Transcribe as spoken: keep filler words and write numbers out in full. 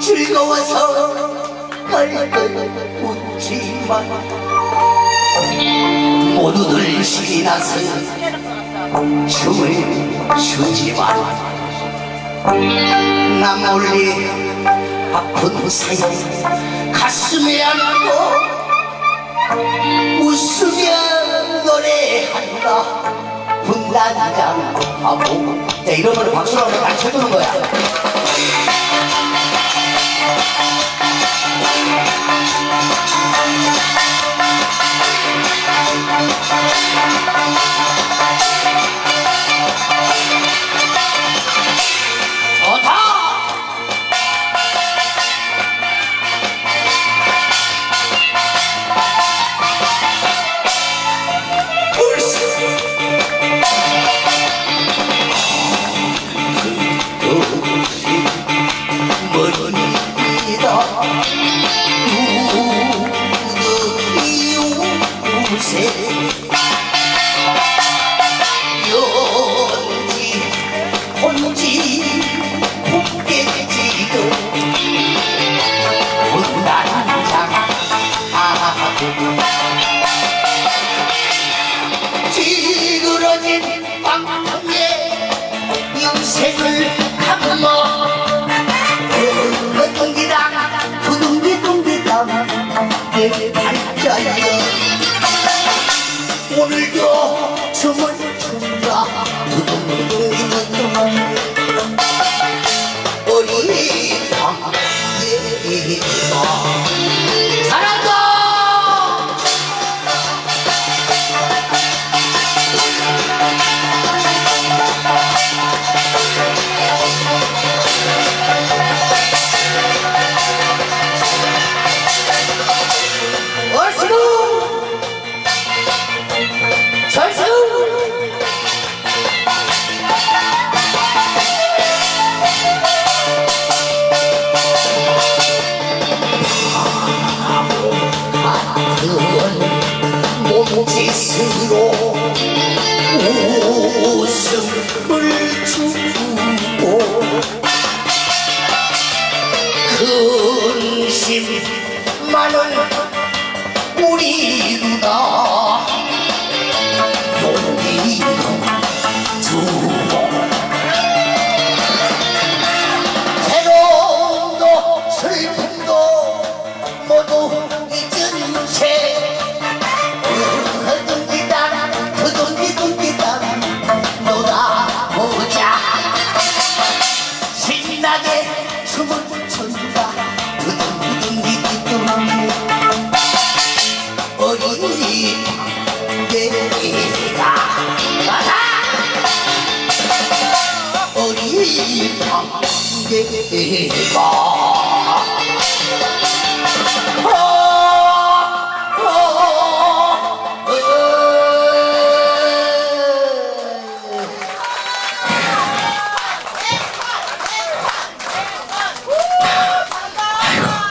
즐거워서 깔깔 웃지만 모두들 신이 나서 춤을 추지만 나 몰래 아픈 사이 가슴에 안고 웃으며 노래한다. 분단장 바보. 자, 이런 거를 박수로 하면 딱 쳐주는 거야. 연지 혼지 웃겠지도 분단장 찌그러진 방통에 인생을 감어 둥기당 두둥기둥기당 내 발자야 오늘도 춤을 춘다. 어린 방예가 잘한다. 몸짓으로 웃음을 주고 근심 많은 우리 누나 용기도 주고 괴로움도 슬픔도 모두 잊은 채 놀아보자. 신나게 춤을 춘다. 두둥두둥기둥 어린이 내가 가자. 어린이 내가